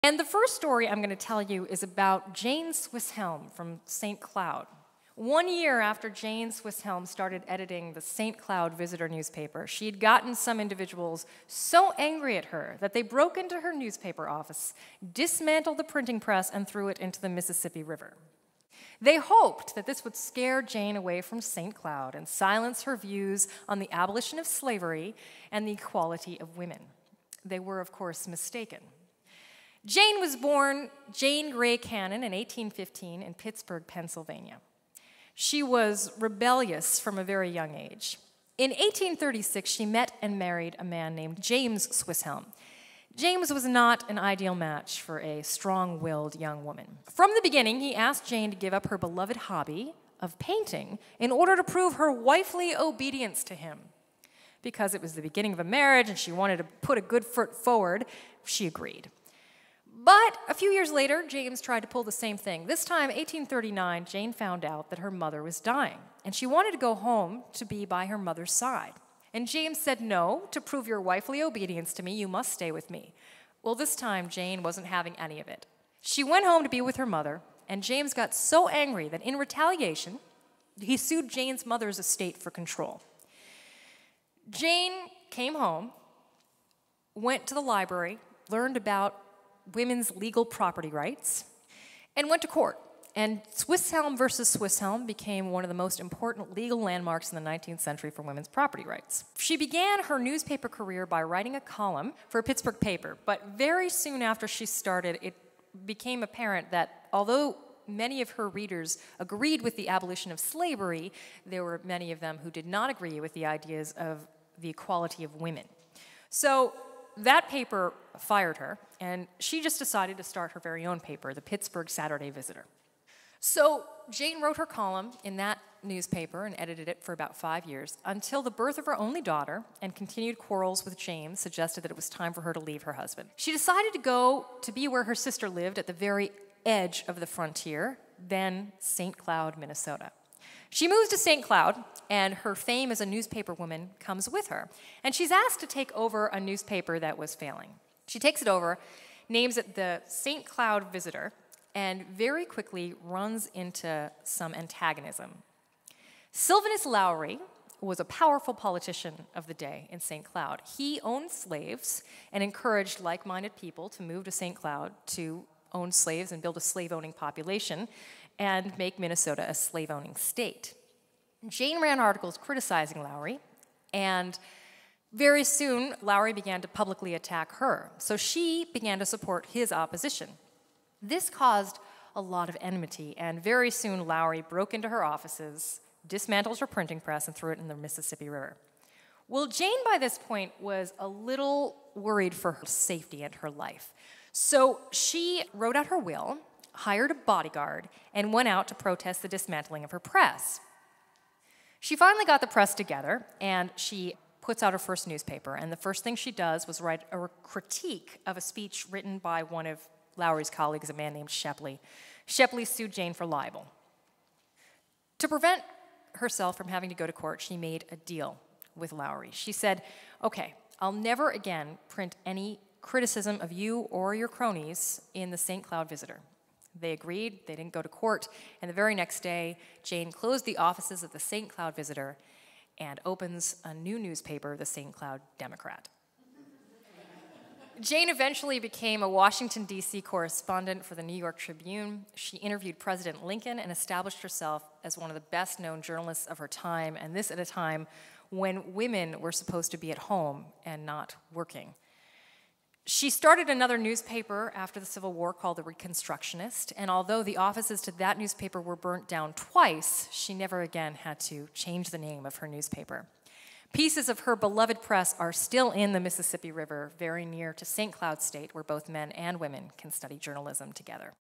And the first story I'm going to tell you is about Jane Swisshelm from St. Cloud. 1 year after Jane Swisshelm started editing the St. Cloud Visitor newspaper, she had gotten some individuals so angry at her that they broke into her newspaper office, dismantled the printing press, and threw it into the Mississippi River. They hoped that this would scare Jane away from St. Cloud and silence her views on the abolition of slavery and the equality of women. They were, of course, mistaken. Jane was born Jane Gray Cannon in 1815 in Pittsburgh, Pennsylvania. She was rebellious from a very young age. In 1836, she met and married a man named James Swisshelm. James was not an ideal match for a strong-willed young woman. From the beginning, he asked Jane to give up her beloved hobby of painting in order to prove her wifely obedience to him. Because it was the beginning of a marriage and she wanted to put a good foot forward, she agreed. But a few years later, James tried to pull the same thing. This time, 1839, Jane found out that her mother was dying, and she wanted to go home to be by her mother's side. And James said, "No, to prove your wifely obedience to me, you must stay with me." Well, this time, Jane wasn't having any of it. She went home to be with her mother, and James got so angry that in retaliation, he sued Jane's mother's estate for control. Jane came home, went to the library, learned about women's legal property rights, and went to court. And Swisshelm versus Swisshelm became one of the most important legal landmarks in the 19th century for women's property rights. She began her newspaper career by writing a column for a Pittsburgh paper, but very soon after she started, it became apparent that although many of her readers agreed with the abolition of slavery, there were many of them who did not agree with the ideas of the equality of women. So that paper fired her, and she just decided to start her very own paper, the Pittsburgh Saturday Visitor. So Jane wrote her column in that newspaper and edited it for about 5 years until the birth of her only daughter, and continued quarrels with James suggested that it was time for her to leave her husband. She decided to go to be where her sister lived at the very edge of the frontier, then St. Cloud, Minnesota. She moves to St. Cloud, and her fame as a newspaper woman comes with her. And she's asked to take over a newspaper that was failing. She takes it over, names it the St. Cloud Visitor, and very quickly runs into some antagonism. Sylvanus Lowry was a powerful politician of the day in St. Cloud. He owned slaves and encouraged like-minded people to move to St. Cloud to own slaves and build a slave-owning population and make Minnesota a slave-owning state. Jane ran articles criticizing Lowry, and very soon Lowry began to publicly attack her, so she began to support his opposition. This caused a lot of enmity, and very soon Lowry broke into her offices, dismantled her printing press, and threw it in the Mississippi River. Well, Jane by this point was a little worried for her safety and her life. So she wrote out her will, hired a bodyguard, and went out to protest the dismantling of her press. She finally got the press together, and she puts out her first newspaper, and the first thing she does was write a critique of a speech written by one of Lowry's colleagues, a man named Shepley. Shepley sued Jane for libel. To prevent herself from having to go to court, she made a deal with Lowry. She said, "Okay, I'll never again print any criticism of you or your cronies in the St. Cloud Visitor." They agreed, they didn't go to court, and the very next day, Jane closed the offices of the St. Cloud Visitor and opens a new newspaper, the St. Cloud Democrat. Jane eventually became a Washington, D.C. correspondent for the New York Tribune. She interviewed President Lincoln and established herself as one of the best-known journalists of her time, and this at a time when women were supposed to be at home and not working. She started another newspaper after the Civil War called The Reconstructionist, and although the offices to that newspaper were burnt down twice, she never again had to change the name of her newspaper. Pieces of her beloved press are still in the Mississippi River, very near to St. Cloud State, where both men and women can study journalism together.